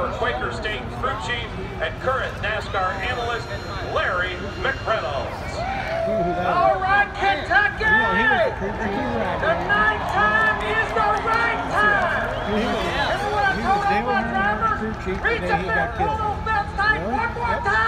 former Quaker State crew chief and current NASCAR analyst, Larry McReynolds. All right, Kentucky! The night time is the right time! Remember what I told all my drivers? Reach up there, pull those belts tight one more time!